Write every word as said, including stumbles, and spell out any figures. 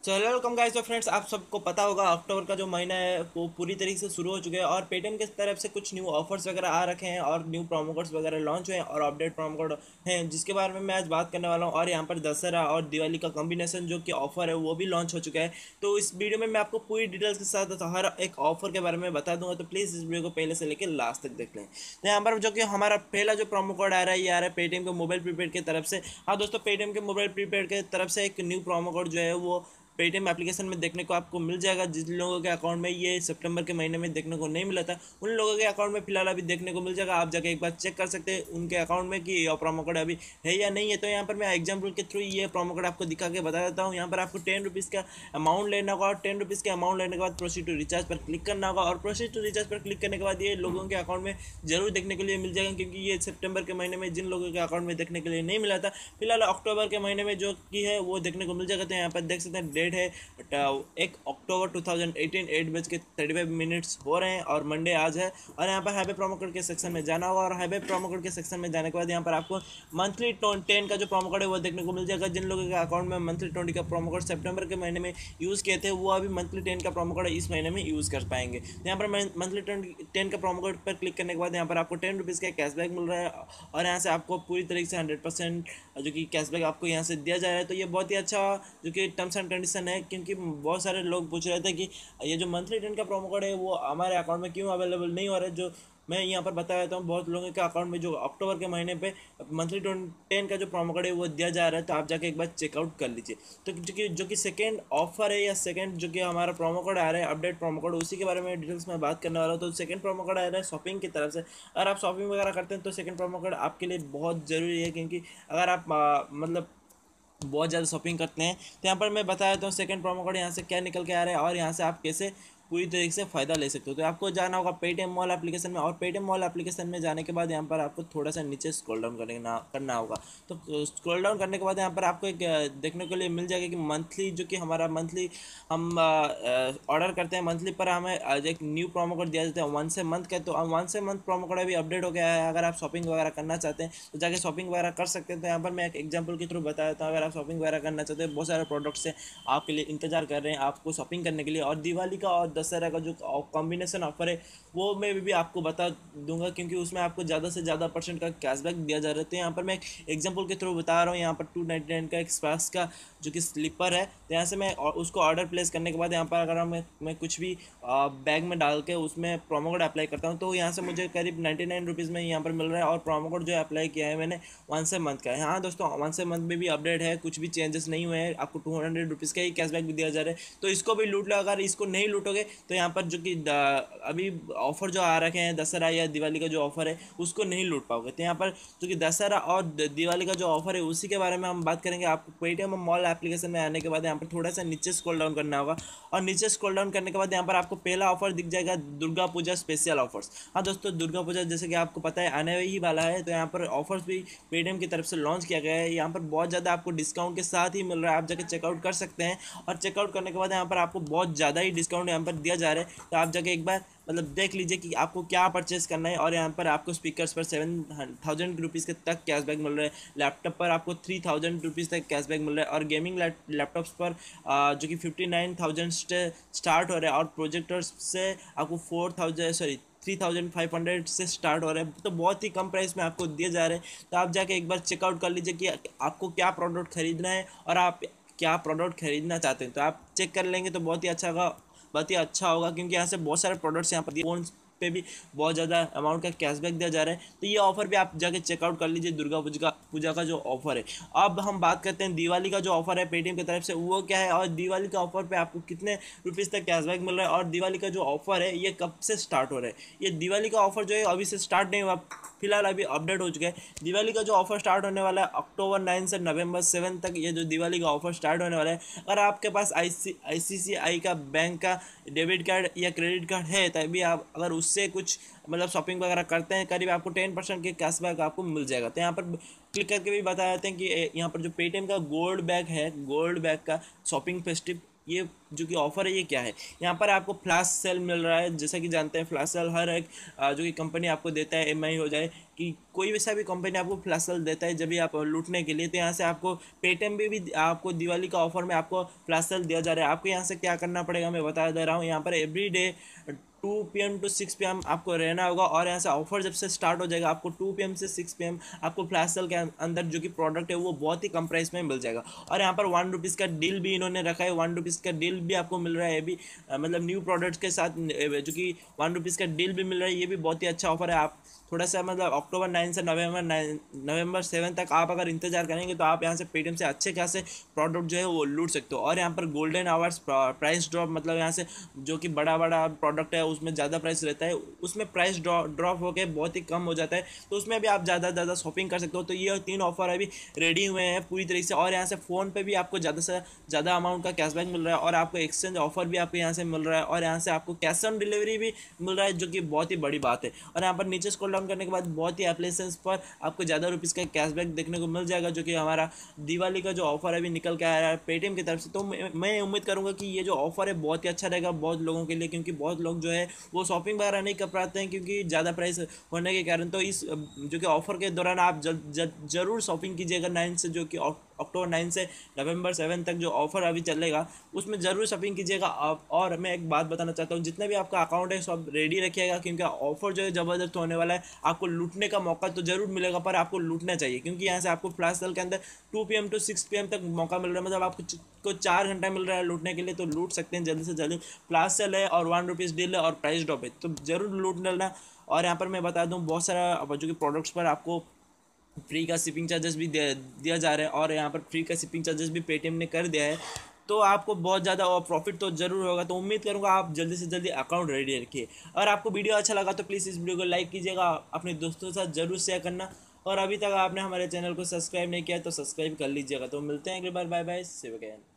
चलो welcome guys. तो friends, आप सबको पता होगा अक्टूबर का जो महीना है वो पूरी तरीके से शुरू हो चुका है और पेटीएम की तरफ से कुछ न्यू ऑफर्स वगैरह आ रखे हैं और न्यू प्रोमो कोड्स वगैरह लॉन्च हुए हैं और अपडेट प्रोमो कोड हैं जिसके बारे में मैं आज बात करने वाला हूं। और यहाँ पर दशहरा और दिवाली का कॉम्बिनेशन जो कि ऑफर है वो भी लॉन्च हो चुका है। तो इस वीडियो में मैं आपको पूरी डिटेल्स के साथ हर एक ऑफर के बारे में बता दूंगा, तो प्लीज़ इस वीडियो को पहले से लेकर लास्ट तक देख लें। तो यहाँ पर जो कि हमारा पहला जो प्रोमो कोड आ रहा है ये आ रहा है पेटीएम के मोबाइल प्रीपेड की तरफ से। हाँ दोस्तों, पेटीएम के मोबाइल प्रीपेड की तरफ से एक न्यू प्रोमो कोड जो है वो पेटीएम एप्लीकेशन में देखने को आपको मिल जाएगा। जिन लोगों के अकाउंट में ये सितंबर के महीने में देखने को नहीं मिला था उन लोगों के अकाउंट में फिलहाल अभी देखने को मिल जाएगा। आप जाके एक बार चेक कर सकते हैं उनके अकाउंट में कि ये प्रोमो कोड अभी है या नहीं है। तो यहाँ पर मैं एग्जाम्पल के थ्रू ये प्रोमो कोड आपको दिखा के बता देता हूँ। यहाँ पर आपको टेन रुपीज़ का अमाउंट लेना होगा और टेन रुपीज़ के अमाउंट लेने के बाद प्रोसीड टू रिचार्ज पर क्लिक करना होगा। और प्रोसीड टू रिचार्ज पर क्लिक करने के बाद ये लोगों के अकाउंट में जरूर देखने के लिए मिल जाएगा, क्योंकि ये सितंबर के महीने में जिन लोगों के अकाउंट में देखने के लिए नहीं मिला था फिलहाल अक्टूबर के महीने में जो कि है वो देखने को मिल जाएगा। तो यहाँ पर देख सकते हैं डेट है एक अक्टूबर टू थाउजेंड एटीन एट बज के थर्टी फाइव मिनट्स हो रहे हैं और मंडे आज है। और यहाँ पर हाईवे प्रोमो कोड के सेक्शन में जाना होगा और हाईवे प्रोमो कोड के सेक्शन में जाने के बाद यहाँ पर आपको मंथली टेन का जो प्रोमो कोड है वो देखने को मिल जाएगा। जिन लोगों के अकाउंट में मंथली ट्वेंटी का प्रोमो कोड सितंबर के महीने में यूज़ किए थे वो अभी मंथली टेन का प्रोमो कोड इस महीने में यूज़ कर पाएंगे। तो यहाँ पर मंथली टेन का प्रोमो कोड पर क्लिक करने के बाद यहाँ पर आपको टेन रुपीज़ का कैशबैक मिल रहा है और यहाँ से आपको पूरी तरीके से हंड्रेड परसेंट जो कि कैशबैक आपको यहाँ से दिया जा रहा है। तो ये बहुत ही अच्छा जो कि टर्म्स एंड कंडीशन है, क्योंकि बहुत सारे लोग पूछ रहे थे कि ये जो मंथली टेन का प्रोमो कोड है वो हमारे अकाउंट में क्यों अवेलेबल नहीं हो रहा है। जो मैं यहाँ पर बता देता हूँ, बहुत लोगों के अकाउंट में जो अक्टूबर के महीने पे मंथली टेन का जो प्रोमो कोड है वो दिया जा रहा है, तो आप जाके एक बार चेकआउट कर लीजिए। तो जो कि जो कि सेकेंड ऑफर है या सेकेंड जो कि हमारा प्रोमो कोड आ रहा है अपडेट प्रोमो कोड, उसी के बारे में डिटेल्स में बात करने वाला हूँ। तो सेकेंड प्रोमो कोड आ रहा है शॉपिंग की तरफ से। अगर आप शॉपिंग वगैरह करते हैं तो सेकेंड प्रोमो कोड आपके लिए बहुत ज़रूरी है, क्योंकि अगर आप आ, मतलब बहुत ज़्यादा शॉपिंग करते हैं तो यहाँ पर मैं बता देता हूँ सेकंड प्रोमो कोड यहाँ से क्या निकल के आ रहा है और यहाँ से आप कैसे पूरी तरीके से फ़ायदा ले सकते हो। तो आपको जाना होगा पेटीएम मॉल एप्लीकेशन में और पेटीएम मॉल एप्लीकेशन में जाने के बाद यहाँ पर आपको थोड़ा सा नीचे स्क्रॉल डाउन करना करना होगा। तो स्क्रॉल डाउन करने के बाद यहाँ पर आपको एक देखने के लिए मिल जाएगा कि मंथली जो कि हमारा मंथली हम ऑर्डर करते हैं मंथली पर हमें एक न्यू प्रोमो कोड दिया जाता है वन से मंथ का। तो वन से मंथ प्रोमो कोड अभी अपडेट हो गया है। अगर आप शॉपिंग वगैरह करना चाहते हैं तो जाके शॉपिंग वगैरह कर सकते हैं। तो यहाँ पर मैं एक एग्जाम्पल के थ्रू बता देता हूँ। अगर आप शॉपिंग वगैरह करना चाहते हैं, बहुत सारे प्रोडक्ट्स हैं आपके लिए इंतजार कर रहे हैं आपको शॉपिंग करने के लिए, और दिवाली का और दशहरा का जो कॉम्बिनेशन ऑफर है वो मैं भी आपको बता दूंगा, क्योंकि उसमें आपको ज़्यादा से ज़्यादा परसेंट का कैशबैक दिया जा रहा है। तो यहाँ पर मैं एक एग्जाम्पल के थ्रू बता रहा हूँ। यहाँ पर टू नाइन्टी नाइन का एक्सप्रेस का जो कि स्लीपर है, तो यहाँ से मैं उसको ऑर्डर प्लेस करने के बाद यहाँ पर अगर मैं मैं कुछ भी बैग में डाल के उसमें प्रोमो कोड अप्लाई करता हूँ तो यहाँ से मुझे करीब नाइन्टी नाइन रुपीज़ में यहाँ पर मिल रहा है। और प्रोमो कोड जो अप्लाई किया है मैंने वन से मंथ का है। हाँ दोस्तों, वन से मंथ में भी अपडेट है, कुछ भी चेंजेस नहीं हुए हैं। आपको टू हंड्रेड रुपीज़ का ही कैशबैक भी दिया जा रहा है, तो इसको भी लूट लो। अगर इसको नहीं लूटोगे तो यहाँ पर जो कि अभी ऑफर जो आ रखे हैं दशहरा या दिवाली का जो ऑफर है उसको नहीं लूट पाओगे। तो यहाँ पर जो कि दशहरा और दिवाली का जो ऑफर है उसी के बारे में हम बात करेंगे। आपको पेटीएम मॉल एप्लीकेशन में आने के बाद यहाँ पर थोड़ा सा नीचे स्क्रॉल डाउन करना होगा और नीचे स्क्रॉल डाउन करने के बाद यहाँ पर आपको पहला ऑफर दिख जाएगा दुर्गा पूजा स्पेशल ऑफर्स। हाँ दोस्तों, दुर्गा पूजा जैसे कि आपको पता है आने ही वाला है, तो यहाँ पर ऑफर्स भी पेटीएम की तरफ से लॉन्च किया गया है। यहाँ पर बहुत ज़्यादा आपको डिस्काउंट के साथ ही मिल रहा है, आप जाके चेकआउट कर सकते हैं। और चेकआउट करने के बाद यहाँ पर आपको बहुत ज़्यादा ही डिस्काउंट यहाँ पर दिया जा रहा है, तो आप जाके एक बार मतलब देख लीजिए कि आपको क्या परचेस करना है। और यहाँ पर आपको स्पीकर्स पर सेवन थाउजेंड रुपीज़ के तक कैशबैक मिल रहा है, लैपटॉप पर आपको थ्री थाउजेंड रुपीज़ तक कैशबैक मिल रहा है, और गेमिंग लैपटॉप्स पर आ, जो कि फिफ्टी नाइन थाउजेंड से स्टार्ट हो रहा है, और प्रोजेक्टर्स से आपको four thousand sorry three thousand five hundred से स्टार्ट हो रहा है। तो बहुत ही कम प्राइस में आपको दिए जा रहे हैं। तो आप जाके एक बार चेकआउट कर लीजिए कि आपको क्या प्रोडक्ट खरीदना है और आप क्या प्रोडक्ट खरीदना चाहते हैं। तो आप चेक कर लेंगे तो बहुत ही अच्छा होगा बहुत ही अच्छा होगा क्योंकि यहाँ से बहुत सारे प्रोडक्ट्स यहाँ पर फोन पे भी बहुत ज़्यादा अमाउंट का कैशबैक दिया जा रहा है। तो ये ऑफर भी आप जाके चेकआउट कर लीजिए, दुर्गा पूजा का पूजा का जो ऑफर है। अब हम बात करते हैं दिवाली का जो ऑफर है पेटीएम की तरफ से, वो क्या है और दिवाली का ऑफर पे आपको कितने रुपीज़ तक कैशबैक मिल रहा है, और दिवाली का जो ऑफर है ये कब से स्टार्ट हो रहा है। ये दिवाली का ऑफर जो है अभी से स्टार्ट नहीं हुआ, फिलहाल अभी अपडेट हो चुका है। दिवाली का जो ऑफर स्टार्ट होने वाला है अक्टूबर नाइन से नवंबर सेवन तक, ये जो दिवाली का ऑफर स्टार्ट होने वाला है। अगर आपके पास आई सी आई सी सी आई का बैंक का डेबिट कार्ड या क्रेडिट कार्ड है तभी आप अगर उससे कुछ मतलब शॉपिंग वगैरह करते हैं करीब आपको टेन परसेंट के कैशबैक आपको मिल जाएगा। तो यहाँ पर क्लिक करके भी बता देते हैं कि यहाँ पर जो पेटीएम का गोल्ड बैग है, गोल्ड बैग का शॉपिंग फेस्टिव ये जो कि ऑफ़र है ये क्या है। यहाँ पर आपको फ्लैश सेल मिल रहा है, जैसा कि जानते हैं फ्लैश सेल हर एक अ, जो कि कंपनी आपको देता है, एम आई हो जाए कि कोई वैसा भी कंपनी आपको फ्लैश सेल देता है जब भी आप लूटने के लिए। तो यहाँ से आपको पेटीएम पे भी आपको दिवाली का ऑफर में आपको फ्लैश सेल दिया जा रहा है। आपको यहाँ से क्या करना पड़ेगा मैं बता दे रहा हूँ। यहाँ पर every day two P M to six P M आपको रहना होगा, और यहाँ से ऑफर जब से स्टार्ट हो जाएगा आपको टू पी एम से सिक्स पी एम आपको फ्लैश सेल के अंदर जो कि प्रोडक्ट है वो बहुत ही कम प्राइस में मिल जाएगा। और यहाँ पर वन रुपीज़ का डील भी इन्होंने रखा है, वन रुपीज़ का डील भी आपको मिल रहा है अभी, अ, मतलब न्यू प्रोडक्ट्स के साथ अ, जो कि वन रुपीज़ का डील भी मिल रहा है। ये भी बहुत ही अच्छा ऑफर है। आप थोड़ा सा मतलब अक्टूबर नाइन से नवंबर नाइन नवंबर सेवन तक आप अगर इंतजार करेंगे तो आप यहाँ से पेटीएम से अच्छे खासे प्रोडक्ट जो है वो लूट सकते हो। और यहाँ पर गोल्डन आवर्स प्राइस ड्रॉप, मतलब यहाँ से जो कि बड़ा बड़ा प्रोडक्ट है उसमें ज़्यादा प्राइस रहता है, उसमें प्राइस ड्रॉप होकर बहुत ही कम हो जाता है, तो उसमें भी आप ज़्यादा ज़्यादा शॉपिंग कर सकते हो। तो ये तीन ऑफर अभी रेडी हुए हैं पूरी तरीके से। और यहाँ से फ़ोन पे भी आपको ज़्यादा से ज़्यादा अमाउंट का कैशबैक मिल रहा है, और आपको एक्सचेंज ऑफर भी आपको यहाँ से मिल रहा है, और यहाँ से आपको कैश ऑन डिलीवरी भी मिल रहा है, जो कि बहुत ही बड़ी बात है। और यहाँ पर नीचे स्क्रॉल डाउन करने के बाद बहुत ही एप्लीकेशंस पर आपको ज़्यादा रुपीज़ का कैशबैक देखने को मिल जाएगा, जो कि हमारा दिवाली का जो ऑफर अभी निकल के आया है पेटीएम की तरफ से। तो मैं मैं उम्मीद करूँगा कि ये जो ऑफर है बहुत ही अच्छा रहेगा बहुत लोगों के लिए, क्योंकि बहुत लोग जो है वो शॉपिंग वगैरह नहीं कर पाते हैं क्योंकि ज़्यादा प्राइस होने के कारण। तो इस जो कि ऑफर के दौरान आप जल, जल, जरूर शॉपिंग कीजिएगा। नाइन से जो कि अक्टूबर नाइन से नवंबर सेवन तक जो ऑफर अभी चलेगा उसमें ज़रूर शॉपिंग कीजिएगा आप। और मैं एक बात बताना चाहता हूँ, जितने भी आपका अकाउंट है सब रेडी रखिएगा, क्योंकि ऑफर जो है ज़बरदस्त होने वाला है। आपको लूटने का मौका तो ज़रूर मिलेगा, पर आपको लूटना चाहिए, क्योंकि यहाँ से आपको फ्लैश सेल के अंदर two P M to six P M तक मौका मिल रहा है, मतलब आपको को चार घंटा मिल रहा है लूटने के लिए। तो लूट सकते हैं जल्दी से जल्दी। फ्लैश सेल है और वन रुपीज़ डील है और प्राइस ड्रॉप है, तो ज़रूर लूट लेना। और यहाँ पर मैं बता दूँ बहुत सारा जो कि प्रोडक्ट्स पर आपको फ्री का शिपिंग चार्जेस भी दे दिया जा रहा है, और यहाँ पर फ्री का शिपिंग चार्जेस भी पेटीएम ने कर दिया है, तो आपको बहुत ज़्यादा और प्रॉफिट तो ज़रूर होगा। तो उम्मीद करूँगा आप जल्दी से जल्दी अकाउंट रेडी रखिए। और आपको वीडियो अच्छा लगा तो प्लीज़ इस वीडियो को लाइक कीजिएगा, अपने दोस्तों के साथ ज़रूर शेयर करना, और अभी तक आपने हमारे चैनल को सब्सक्राइब नहीं किया तो सब्सक्राइब कर लीजिएगा। तो मिलते हैं अगली बार, bye bye, see you again.